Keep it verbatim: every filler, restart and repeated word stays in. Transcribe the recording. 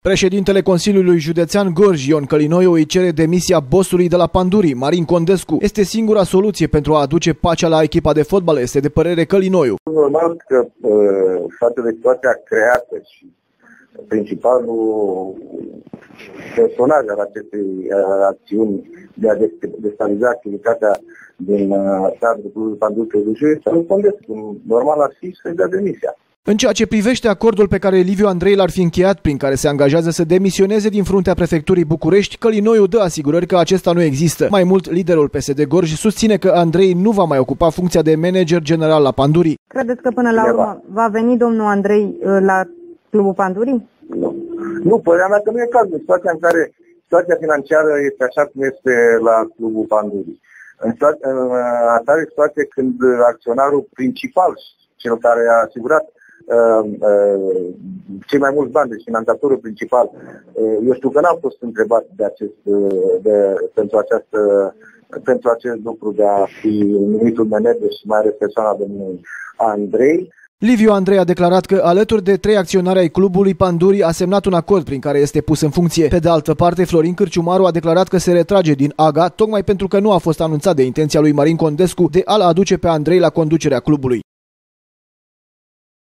Președintele Consiliului Județean Gorj, Ion Călinoiu, îi cere demisia bossului de la Pandurii, Marin Condescu. Este singura soluție pentru a aduce pacea la echipa de fotbal, este de părere Călinoiu. Normal că față de situația creată și principalul personaj al acestei acțiuni de a destabiliza activitatea din cadrul Clubului Pandurii este un Condescu. Normal ar fi să-i dea demisia. În ceea ce privește acordul pe care Liviu Andrei l-ar fi încheiat, prin care se angajează să demisioneze din fruntea prefecturii București, Călinoiu dă asigurări că acesta nu există. Mai mult, liderul P S D Gorj susține că Andrei nu va mai ocupa funcția de manager general la Pandurii. Credeți că până la urmă va veni domnul Andrei la Clubul Pandurii? Nu. Nu, părerea mea că nu e cazul. Situația în care situația financiară este așa cum este la Clubul Pandurii. În, în atare situație când acționarul principal, cel care a asigurat Uh, uh, cei mai mulți bani, deci finanțatorul principal, uh, eu știu că n-am fost întrebat de acest, uh, de, pentru, această, pentru acest lucru de a fi numitul manager și mai ales persoana domnului Andrei. Liviu Andrei a declarat că, alături de trei acționari ai clubului Pandurii, a semnat un acord prin care este pus în funcție. Pe de altă parte, Florin Cârciumaru a declarat că se retrage din A G A, tocmai pentru că nu a fost anunțat de intenția lui Marin Condescu de a-l aduce pe Andrei la conducerea clubului.